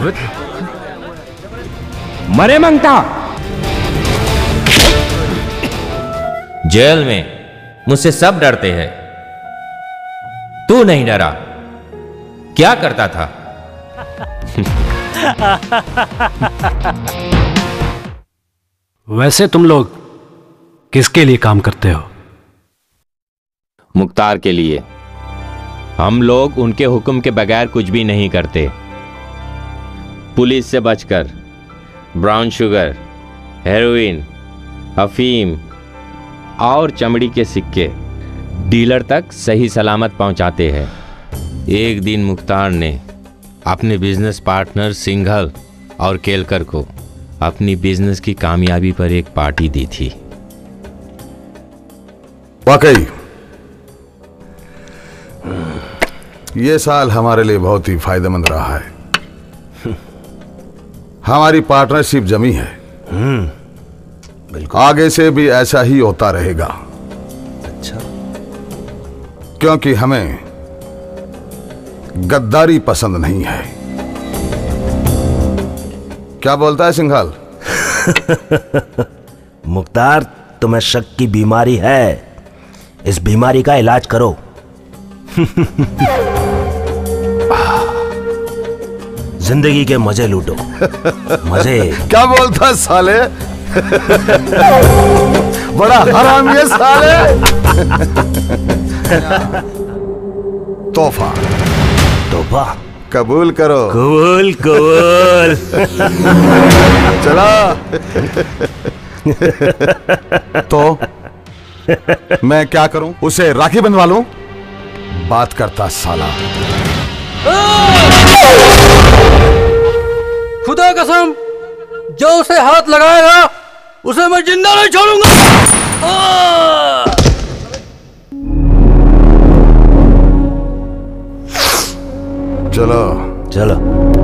मरे मंगता। जेल में मुझसे सब डरते हैं, तू नहीं डरा? क्या करता था? वैसे तुम लोग किसके लिए काम करते हो? मुख्तार के लिए। हम लोग उनके हुक्म के बगैर कुछ भी नहीं करते। पुलिस से बचकर ब्राउन शुगर, हेरोइन, अफीम और चमड़ी के सिक्के डीलर तक सही सलामत पहुंचाते हैं। एक दिन मुख्तार ने अपने बिजनेस पार्टनर सिंघल और केलकर को अपनी बिजनेस की कामयाबी पर एक पार्टी दी थी। वाकई ये साल हमारे लिए बहुत ही फायदेमंद रहा है। हमारी पार्टनरशिप जमी है। बिल्कुल। आगे से भी ऐसा ही होता रहेगा। अच्छा। क्योंकि हमें गद्दारी पसंद नहीं है। क्या बोलता है सिंघल? मुख्तार, तुम्हें शक की बीमारी है, इस बीमारी का इलाज करो। जिंदगी के मजे लूटो। मजे। क्या बोलता है साले? बड़ा हरामी है साले। तोहफा तोहफा कबूल करो। कबूल कबूल। चला। तो मैं क्या करूं? उसे राखी बंधवा लूं? बात करता साला। खुदा कसम, जो उसे हाथ लगाएगा उसे मैं जिंदा नहीं छोड़ूंगा। चलो चलो।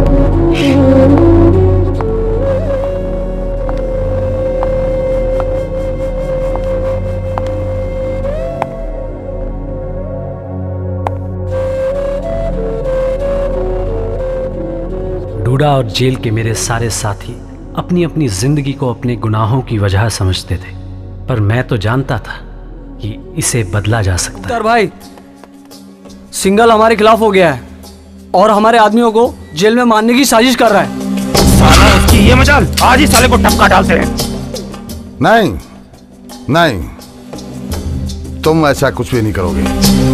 डूडा और जेल के मेरे सारे साथी अपनी अपनी जिंदगी को अपने गुनाहों की वजह समझते थे, पर मैं तो जानता था कि इसे बदला जा सकता है। भाई, सिंघल हमारे खिलाफ हो गया है और हमारे आदमियों को जेल में मारने की साजिश कर रहा है। साला उसकी ये मजाल, आज ही साले को टपका डालते हैं। नहीं नहीं, तुम ऐसा कुछ भी नहीं करोगे।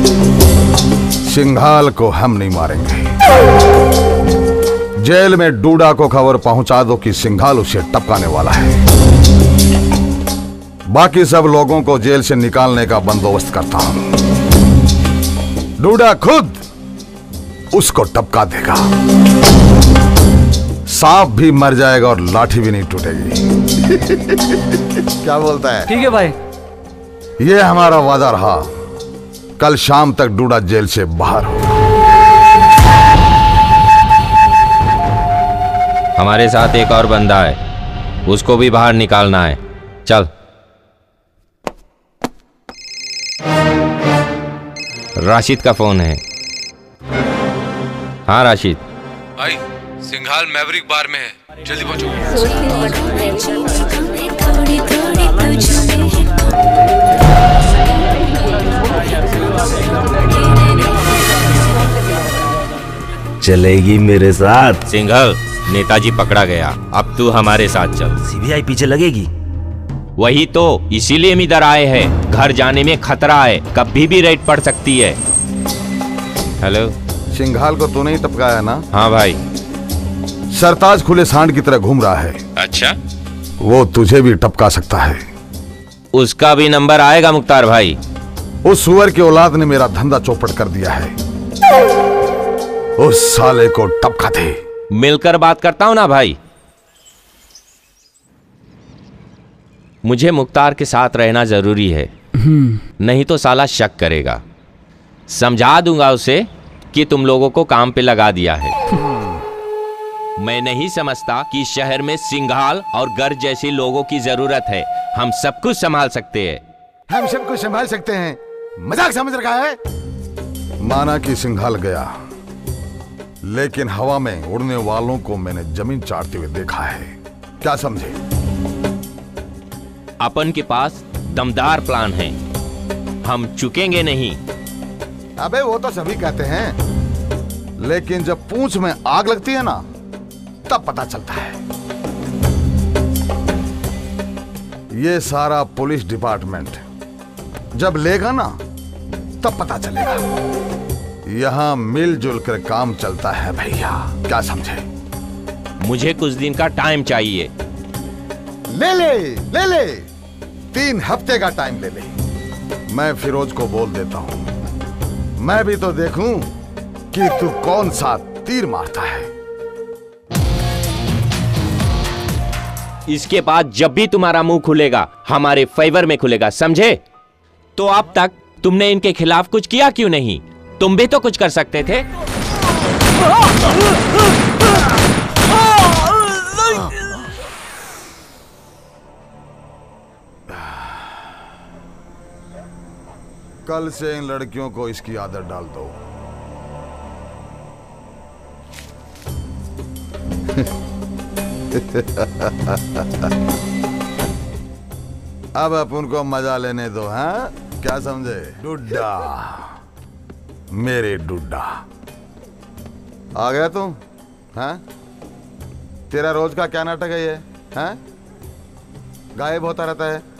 सिंघाल को हम नहीं मारेंगे। जेल में डूडा को खबर पहुंचा दो कि सिंघाल उसे टपकाने वाला है। बाकी सब लोगों को जेल से निकालने का बंदोबस्त करता हूं। डूडा खुद उसको टपका देगा। सांप भी मर जाएगा और लाठी भी नहीं टूटेगी। क्या बोलता है? ठीक है भाई। ये हमारा वादा रहा। कल शाम तक डूडा जेल से बाहर हो। हमारे साथ एक और बंदा है, उसको भी बाहर निकालना है। चल। राशिद का फोन है। हाँ राशिद भाई, सिंघाल मैवरिक बार में है, जल्दी पहुंचो। चलेगी मेरे साथ? सिंघल, नेताजी पकड़ा गया, अब तू हमारे साथ चल। सीबीआई पीछे लगेगी? वही तो, इसीलिए हम इधर आए हैं। घर जाने में खतरा है, कभी भी रेड पड़ सकती है। हेलो, सिंघाल को तूने ही टपकाया ना? हाँ भाई। सरताज खुले सांड की तरह घूम रहा है। अच्छा, वो तुझे भी टपका सकता है। उसका भी नंबर आएगा मुख्तार भाई। उस सुअर की औलाद ने मेरा धंधा चौपट कर दिया है। उस साले को टपका दे। मिलकर बात करता हूं ना भाई। मुझे मुख्तार के साथ रहना जरूरी है, नहीं तो साला शक करेगा। समझा दूंगा उसे कि तुम लोगों को काम पे लगा दिया है। मैं नहीं समझता कि शहर में सिंघाल और गर्ज जैसे लोगों की जरूरत है। हम सब कुछ संभाल सकते हैं। हम सब कुछ संभाल सकते हैं? मजाक समझ रखा है? माना कि सिंघाल गया, लेकिन हवा में उड़ने वालों को मैंने जमीन चाटते हुए देखा है। क्या समझे? अपन के पास दमदार प्लान है, हम चुकेंगे नहीं। अबे वो तो सभी कहते हैं, लेकिन जब पूंछ में आग लगती है ना, तब पता चलता है। ये सारा पुलिस डिपार्टमेंट जब लेगा ना, तब पता चलेगा। यहां मिलजुल कर काम चलता है भैया, क्या समझे? मुझे कुछ दिन का टाइम चाहिए। ले ले ले ले, 3 हफ्ते का टाइम ले ले। मैं फिरोज को बोल देता हूं, मैं भी तो देखूं कि तू कौन सा तीर मारता है। इसके बाद जब भी तुम्हारा मुंह खुलेगा, हमारे फेवर में खुलेगा, समझे? तो अब तक तुमने इनके खिलाफ कुछ किया क्यों नहीं? तुम भी तो कुछ कर सकते थे। कल से इन लड़कियों को इसकी आदत डाल दो। अब अपन को मजा लेने दो, हाँ? क्या समझे? डुड्डा, मेरे डुड्डा। आ गया तुम? हाँ? तेरा रोज का क्या नाटक है ये? हाँ? गायब होता रहता है।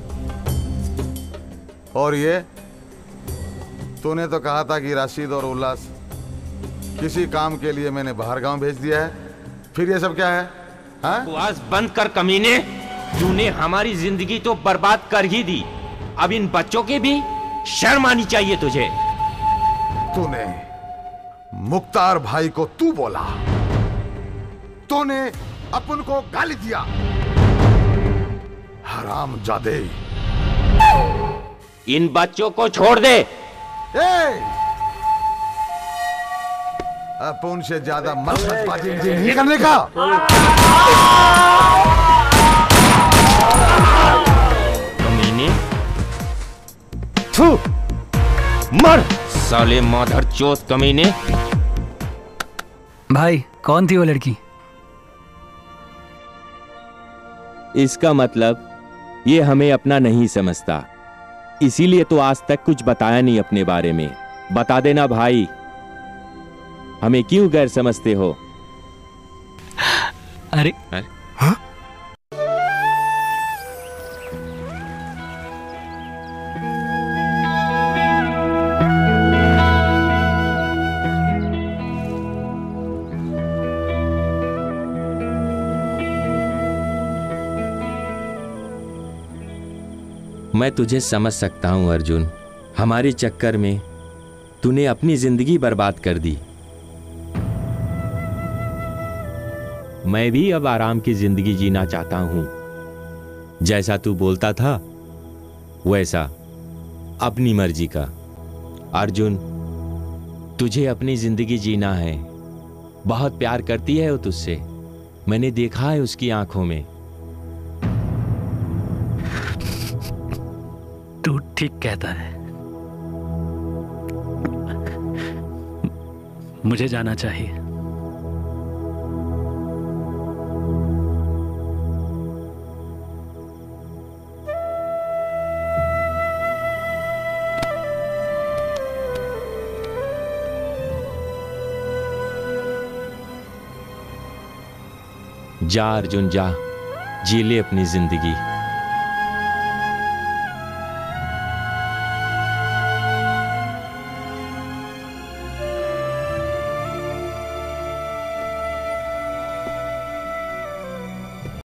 और ये तूने तो कहा था कि राशिद और उल्लास किसी काम के लिए मैंने बाहर गांव भेज दिया है, फिर ये सब क्या है? हाँ? बकवास बंद कर कमीने, तूने हमारी जिंदगी तो बर्बाद कर ही दी, अब इन बच्चों की भी शर्म आनी चाहिए तुझे। तूने मुख्तार भाई को तू बोला, तूने अपन को गाली दिया। हरामजादे, इन बच्चों को छोड़ दे। अपन से ज्यादा मसलबाजी नहीं करने का। कमीने, थू, मर साले माधर चोत कमीने। भाई कौन थी वो लड़की? इसका मतलब ये हमें अपना नहीं समझता, इसीलिए तो आज तक कुछ बताया नहीं अपने बारे में। बता देना भाई, हमें क्यों गैर समझते हो? अरे हाँ? मैं तुझे समझ सकता हूं अर्जुन, हमारे चक्कर में तूने अपनी जिंदगी बर्बाद कर दी। मैं भी अब आराम की जिंदगी जीना चाहता हूं, जैसा तू बोलता था वैसा, अपनी मर्जी का। अर्जुन, तुझे अपनी जिंदगी जीना है। बहुत प्यार करती है वो तुझसे, मैंने देखा है उसकी आंखों में। तू ठीक कहता है, मुझे जाना चाहिए। जा अर्जुन जा, जी ले अपनी जिंदगी।